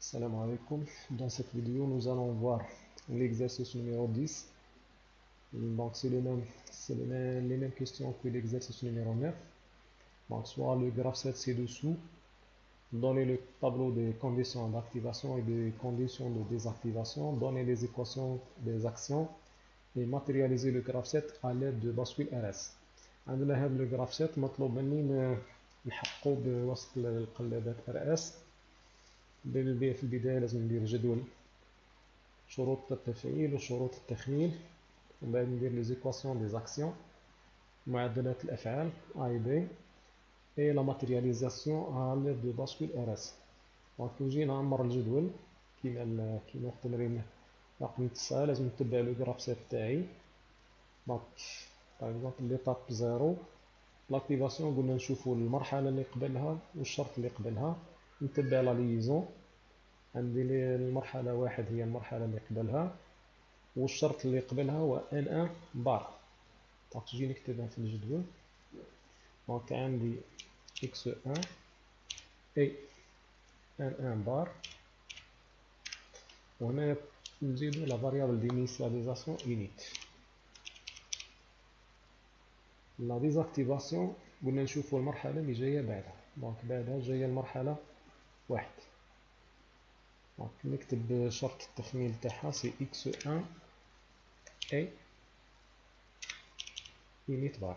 Salam alaikum. Dans cette vidéo, nous allons voir l'exercice numéro 10. Donc, c'est les mêmes questions que l'exercice numéro 9. Donc, soit le graphe 7 ci-dessous, donner le tableau des conditions d'activation et des conditions de désactivation, donner les équations des actions et matérialiser le graphe 7 à l'aide de bascule RS. عندنا هذا le graphe 7 مطلوب مني نحققه بواسطة القلابات RS. في البداية لازم ندير جدول شروط التفعيل وشروط التخمين، ومن بعد ندير لي زيكواسيون دي زاكسيون، معدلات الافعال اي بي اي لا ماتيرياليزاسيون على دو باسكول ار اس. دونك نجي نعمر الجدول كيما في التمرين رقم 9. لازم نتبع لو غراف سيت تاعي. دونك باغ اكزومبل ليطاب 0 لاكتيفاسيون قلنا نشوفوا المرحله اللي قبلها والشرط اللي قبلها، نتبع لا ليزون. عندي المرحله واحد هي المرحله اللي قبلها والشرط اللي قبلها هو ان ان بار. دونك تجي نكتبها في الجدول. دونك عندي اكس ان اي ان ان بار، وهنا نزيدو لا فاريابل دينيسياليزاسيون init. لا ديزاكتيفاسيون قلنا نشوفو المرحلة اللي جاية بعدها. دونك بعدها جاية المرحلة واحد. دونك نكتب شرط التخمين تاعها سي اكس ان اي init بار.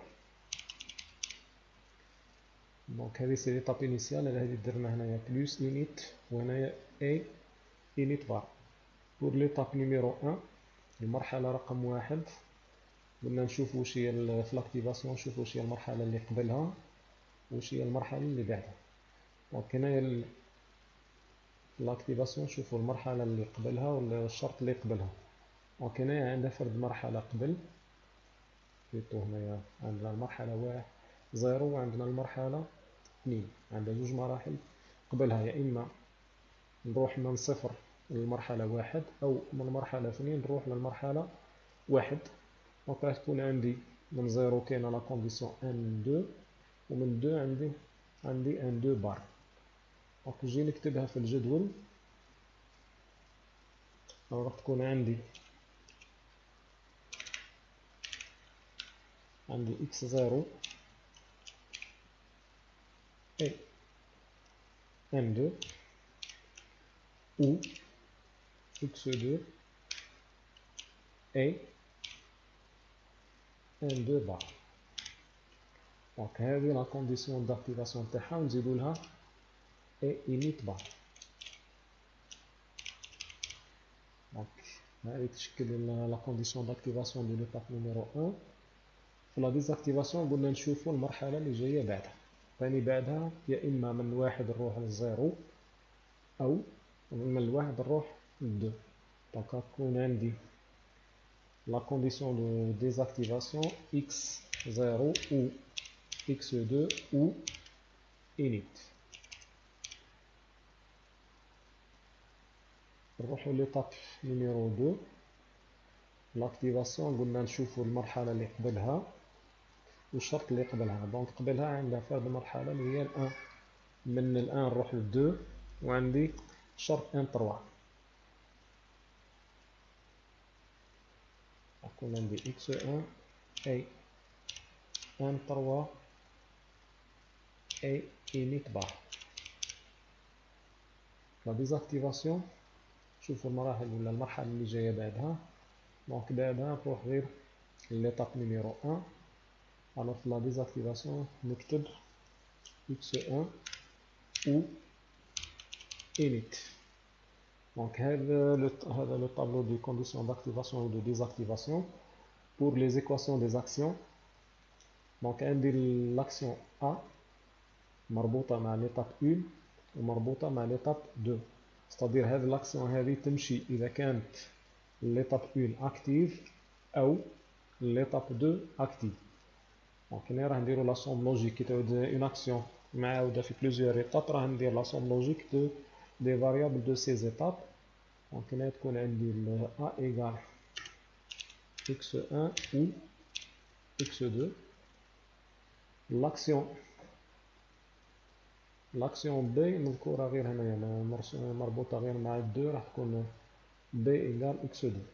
دونك هذه سي ليطاب انيسيال، هذه درنا هنايا بلوس init وهنايا اي init بار. pour l'étape numéro 1 المرحلة رقم واحد قلنا نشوف واش هي في لاكتيفاسيون، نشوف واش هي المرحلة اللي قبلها واش هي المرحلة اللي بعدها. دونك هنايا لاكتيفاسيون نشوفوا المرحلة اللي قبلها والشرط اللي قبلها. دونك هنايا عندنا فرد مرحلة قبل، بلوتو هنايا عندنا المرحلة واحد زيرو وعندنا المرحلة 2، عندنا جوج مراحل قبلها. يا إما نروح من صفر للمرحلة واحد أو من مرحلة 2 نروح للمرحلة واحد. دونك راح تكون عندي من زيرو كاينة لا كونديسيون ان دو، ومن دو عندي ان دو بار. دونك نجي نكتبها في الجدول. راح تكون عندي اكس زيرو اي ان دو ou x2 et n2 bar. دونك هذه لا كونديسيون داكتيفاسيون تاعها ونزيدو لها اي init bar. دونك هذه تشكل لا كونديسيون داكتيفاسيون دو ليتاب نيميرو 1. في لا ديزاكتيفاسيون قلنا نشوفو المرحلة اللي جاية بعدها، ثاني بعدها يا إما من واحد نروح للزيرو أو من الواحد نروح للدو. دونك غتكون عندي la condition de désactivation x0 ou x2 ou init. نروحو ليطاب نيميرو 2. لاكتيفاسيون قلنا نشوفو المرحلة اللي قبلها والشرط اللي قبلها. دونك قبلها عندها فرد مرحلة اللي هي الان، من الان نروح للدو وعندي شرط ان 3. يكون عندي x1 اي ان 3 اي init bar. لا ديزاكتيفاسيون شوفوا المراحل ولا المرحلة اللي جاية بعدها. دونك بعدها نروح غير ليطاب نيميرو 1. الوغ في لا ديزاكتيفاسيون نكتب x1 ou init. دونك هذا لو طابلو دو كونديسيون d'activation ou de désactivation pour les équations des actions. دونك عندي l'action A مربوطة مع ليطاب 1 ومربوطة مع ليطاب 2. ستادير هذه لاكسيون هذه تمشي إذا كانت ليطاب 1 اكتيف أو ليطاب 2 اكتيف. دونك هنا راه نديرو لا سوم لوجيك. كي تعود اون اكسيون معاودة في بلوزيور ايطاب راه ندير لا سوم لوجيك دو دي فاريابل دو سيز ايطاب. دونك هنا تكون عندي A إيكال x1 ou x2. L'action لاكسيون بي مذكورة غير هنايا مربوطة غير مع دو، راح تكون بي إيكال إكس دو.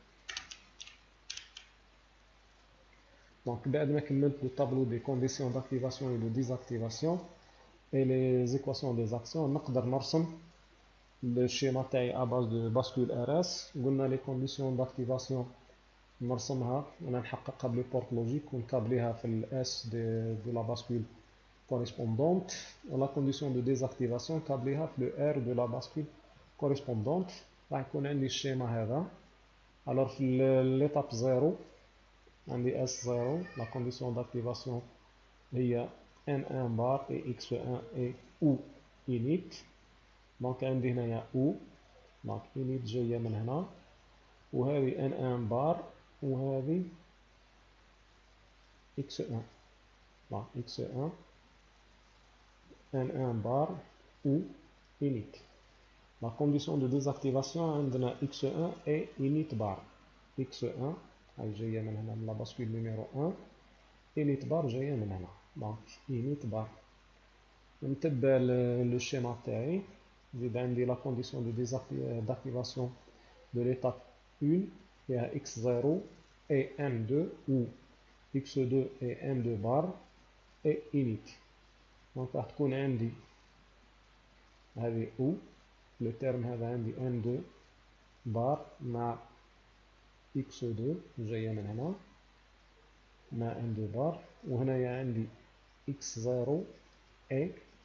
دونك بعد ما كملت لو طابلو دي كونديسيون داكتيفاسيون و دو ديزاكتيفاسيون اي لي زيكواسيون دي زاكسيون، نقدر نرسم الشيما تاعي اباز دو باسكول ار اس. قلنا لي كونديسيون داكتيفاسيون نرسمها، انا نحققها بلو بورت لوجيك ونكابليها في الاس دو لا باسكول كوريسبوندونت، و لا كونديسيون دو ديزاكتيفاسيون كابليها في لو ار دو لا باسكول كوريسبوندونت. راح يكون عندي الشيما هذا. الوغ في ليتاب زيرو عندي اس زيرو، لا كونديسيون داكتيفاسيون هي N1 bar et X1 et ou init. دونك عندي هنايا او، دونك init جاية من هنا، وهذه N1 bar وهذه X1. دونك X1 N1 bar ou init. La condition de désactivation عندنا X1 et init bar. X1 هاي جاية من هنا من لا باسكول نيميرو 1، init bar جاية من هنا، دونك init bar. نتبع لو شيما تاعي، نزيد عندي لا كونديسيون دو داكتيفاسيون دو ليتاب 1 فيها x0 et n2 ou x2 et n2 bar et init. دونك راح تكون عندي هذه او، لو تيرم هذا عندي n2 بار مع x2 جاية من هنا مع n2 بار، وهنايا عندي x0 et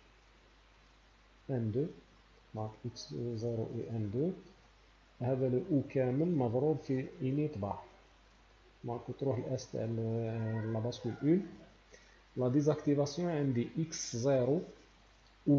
n2 مع x0 et n2. هذا لو او كامل مضروب في init بار. دونك تروح الاس تاع لا باسكول 1. لا ديزاكتيفاسيون عندي x0 ou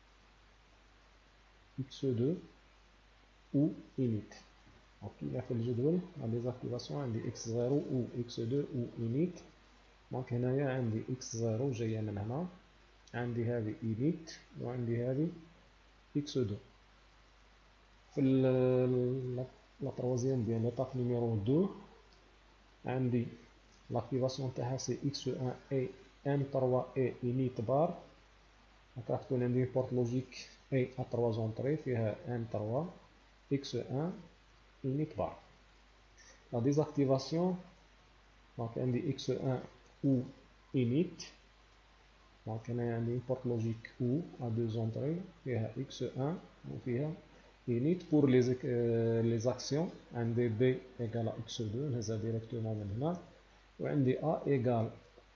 x2 ou init. دونك كيما في الجدول لا ديزاكتيفاسيون عندي x0 ou x2 ou init. دونك هنايا عندي x0 جاية من هنا، عندي هذه init وعندي هذه x2. في لا تروازيام بيان ليطاب نيميرو 2 عندي l'activation تاعها سي x1 et n3 et init bar. دونك راح تكون عندي بورت لوجيك اي ا 3 زونطري فيها n3 x1 init bar. لا ديزاكتيفاسيون دونك عندي x1 ou init. دونك هنا عندي بورت لوجيك او ا 2 زونطري فيها x1 وفيها init. pour les actions عندي b égale x2 نهزها ديريكتومون من هنا، وعندي a égale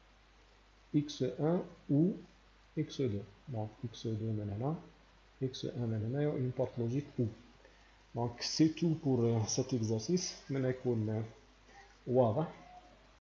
x1 ou x2. donc x2 من هنا x1 من هنا و une porte logique ou. donc c'est tout pour cet exercice. من يكون واضح.